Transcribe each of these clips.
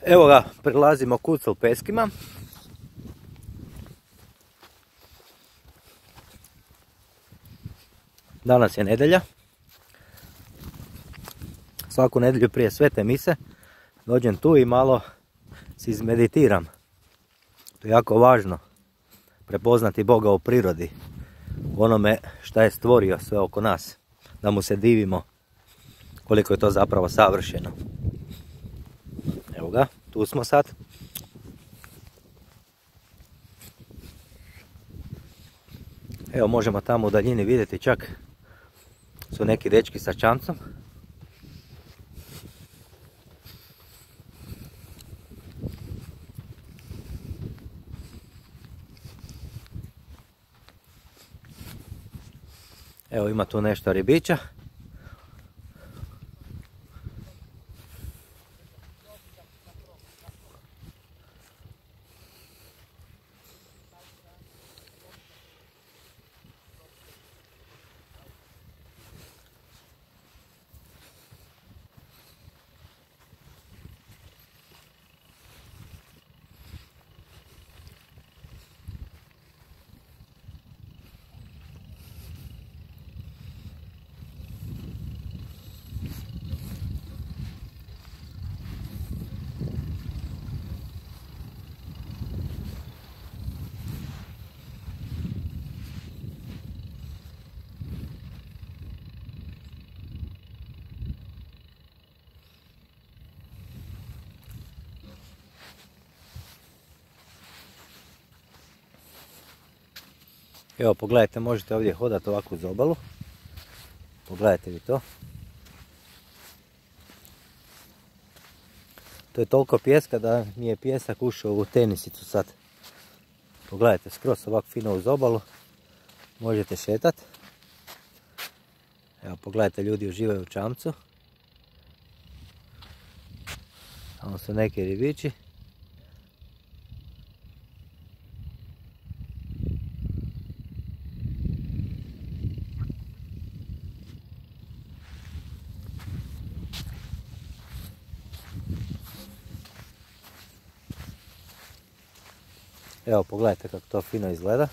Evo ga, prilazimo kucu u Peskima. Danas je nedjelja. Svaku nedjelju prije svete mise dođem tu i malo si izmeditiram. To je jako važno. Prepoznati Boga u prirodi. U onome šta je stvorio sve oko nas. Da mu se divimo koliko je to zapravo savršeno. Evo ga, tu smo sad. Evo možemo tamo u daljini vidjeti čak su neki dečki sa čamcom. Evo ima tu nešto ribića. Evo pogledajte, možete ovdje hodati ovako uz obalu. Pogledajte vi to. To je toliko pijeska da mi je pijesak ušao u tenisicu sad. Pogledajte, skroz ovako fino uz obalu. Možete šetati. Evo pogledajte, ljudi uživaju u čamcu. Tamo su neki ribići. Evo pogledajte kako to fino izgleda.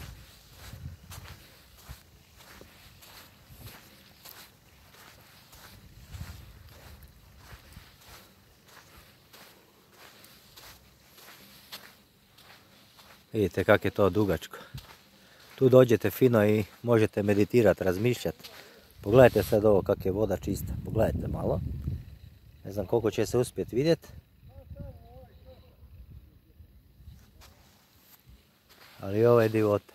Vidite kako je to dugačko. Tu dođete fino i možete meditirati, razmišljati. Pogledajte sad ovo kako je voda čista. Pogledajte malo. Ne znam koliko će se uspjeti vidjeti. Ali ovo je divota.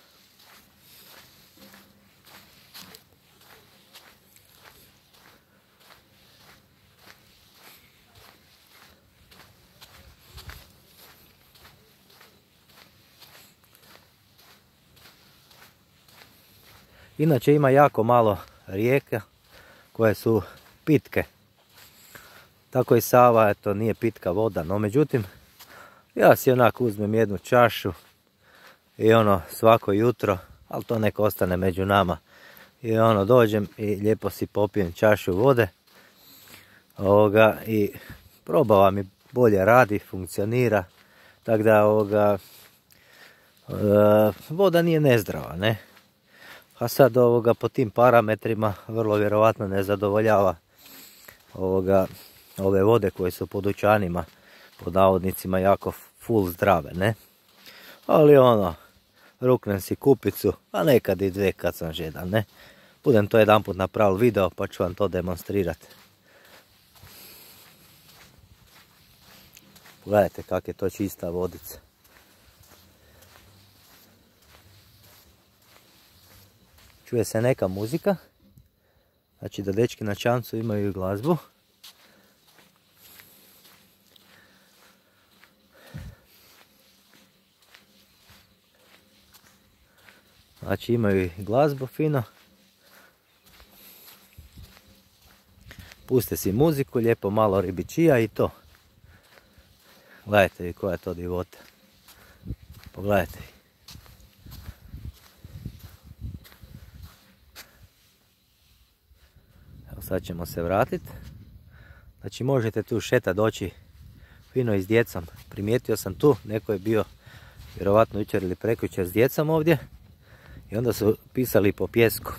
Inače ima jako malo rijeka koje su pitke. Tako i Sava, eto, nije pitka voda. No međutim, ja si onako uzmem jednu čašu i svako jutro, ali to nek ostane među nama. I dođem i lijepo si popijem čašu vode. I probava mi bolje radi, funkcionira. Tako da voda nije nezdrava, ne? A sad po tim parametrima vrlo vjerovatno ne zadovoljava ove vode koje su po dućanima, pod navodnicima, jako full zdrave, ne? Ali ruknem si kupicu, a nekad i dve kad sam žedan, ne? Budem to jedanput napravil video pa ću vam to demonstrirati. Pogledajte kak je to čista vodica. Čuje se neka muzika. Znači da dečki na čamcu imaju i glazbu. Znači imaju i glazbu fino. Puste si muziku, lijepo malo ribičija i to. Gledajte vi koja je to divota. Pogledajte. Evo sad ćemo se vratiti. Znači možete tu šetati, doći fino i s djecom. Primijetio sam tu, neko je bio vjerovatno jučer ili prekjučer s djecom ovdje i onda su pisali po pjesku.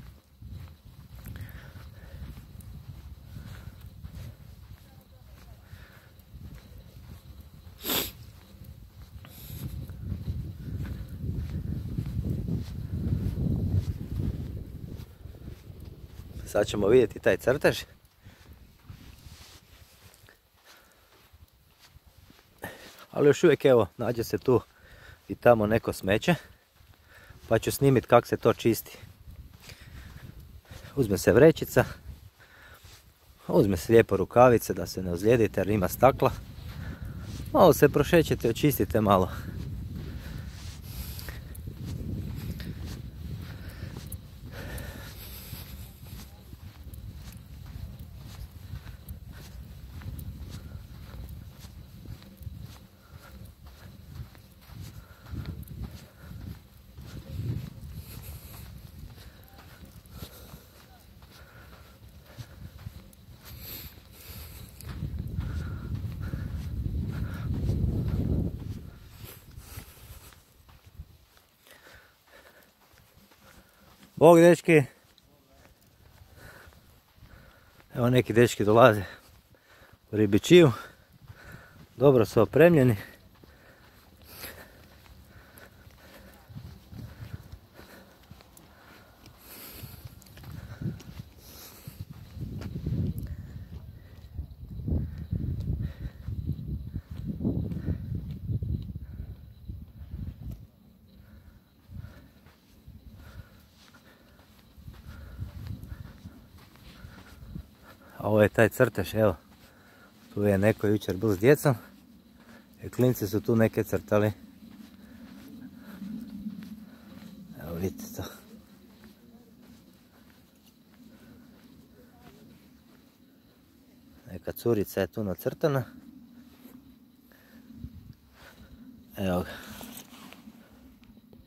Sad ćemo vidjeti taj crtež. Ali još uvijek evo, nađe se tu i tamo neko smeće. Pa ću snimiti kako se to čisti. Uzme se vrećica. Uzme se lijepo rukavice da se ne ozlijedite jer ima stakla. Malo se prošećete, očistite malo. Bog dečki. Evo neki dečki dolaze u ribičiju. Dobro su opremljeni. A ovo je taj crtež, evo. Tu je neko jučer bio s djecom. I klinci su tu neke crtali. Evo vidite to. Neka curica je tu nacrtana. Evo ga.